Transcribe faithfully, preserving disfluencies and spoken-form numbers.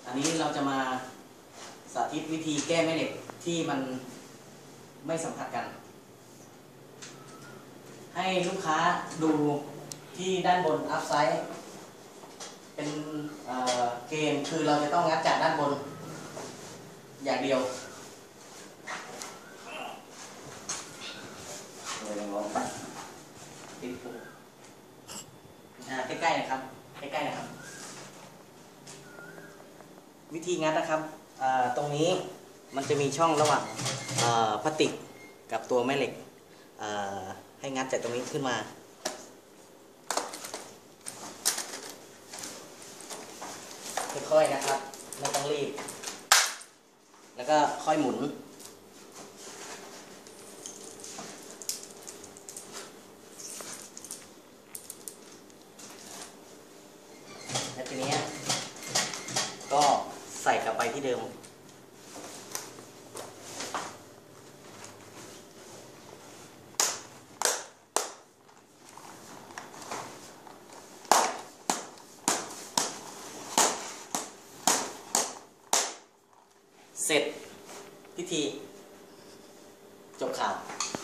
อันนี้เราจะมาสาธิตวิธีแก้แม่เหล็กที่มันไม่สัมผัสกันให้ลูกค้าดูที่ด้านบนอัพไซด์เป็นเเกณฑ์คือเราจะต้องงัดจากด้านบนอย่างเดียวติดปุ๊บใกล้ๆนะครับใกล้ๆนะครับวิธีงัดนะครับตรงนี้มันจะมีช่องระหว่างพลาสติกกับตัวแม่เหล็กให้งัดจากตรงนี้ขึ้นมาค่อยๆนะครับไม่ต้องรีบแล้วก็ค่อยหมุนแล้วทีนี้ก็ใส่กลับไปที่เดิมเสร็จพิธีจบข่าว